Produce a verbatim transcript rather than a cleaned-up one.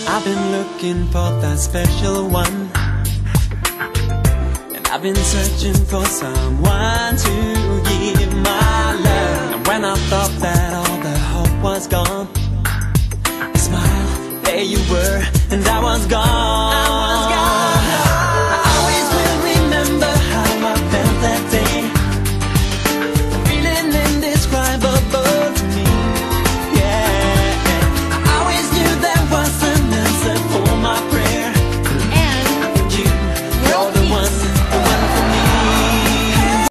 I've been looking for that special one, and I've been searching for someone to give my love. And when I thought that all the hope was gone, I smiled, there you were, and I was gone. I was gone.